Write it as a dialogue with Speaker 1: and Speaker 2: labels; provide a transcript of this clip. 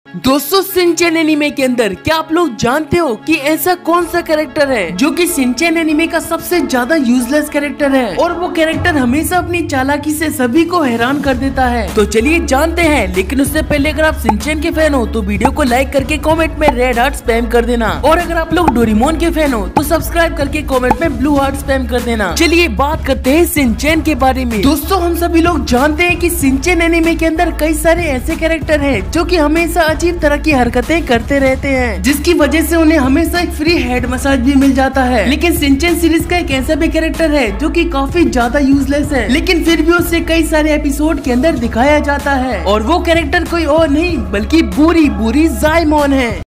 Speaker 1: दोस्तों Shinchan anime के अंदर क्या आप लोग जानते हो कि ऐसा कौन सा कैरेक्टर है जो कि शिनचैन एनीमे का सबसे ज्यादा यूजलेस कैरेक्टर है और वो कैरेक्टर हमेशा अपनी चालाकी से सभी को हैरान कर देता है। तो चलिए जानते हैं, लेकिन उससे पहले अगर आप शिनचैन के फैन हो तो वीडियो को लाइक करके कमेंट में रेड हार्ट स्पैम कर देना, और अगर आप लोग डोरेमोन के फैन हो तो सब्सक्राइब करके कमेंट में ब्लू हार्ट स्पैम कर देना। चलिए बात करते हैं शिनचैन के बारे में। दोस्तों हम सभी लोग जानते हैं कि शिनचैन एनीमे के अंदर कई सारे ऐसे कैरेक्टर है जो की हमेशा अजीब तरह की हरकतें करते रहते हैं, जिसकी वजह से उन्हें हमेशा एक फ्री हेड मसाज भी मिल जाता है। लेकिन शिनचैन सीरीज का एक ऐसा भी कैरेक्टर है जो कि काफी ज्यादा यूजलेस है, लेकिन फिर भी उसे कई सारे एपिसोड के अंदर दिखाया जाता है, और वो कैरेक्टर कोई और नहीं बल्कि बुरी जाइमोन है।